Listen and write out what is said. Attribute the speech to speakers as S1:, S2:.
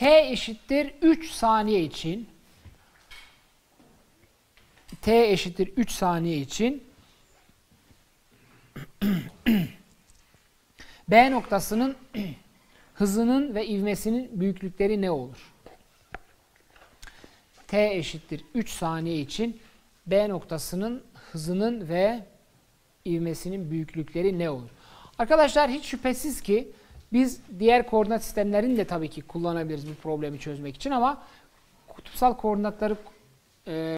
S1: T eşittir 3 saniye için B noktasının hızının ve ivmesinin büyüklükleri ne olur? T eşittir 3 saniye için B noktasının hızının ve ivmesinin büyüklükleri ne olur? Arkadaşlar hiç şüphesiz ki biz diğer koordinat sistemlerini de tabii ki kullanabiliriz bu problemi çözmek için ama kutupsal koordinatları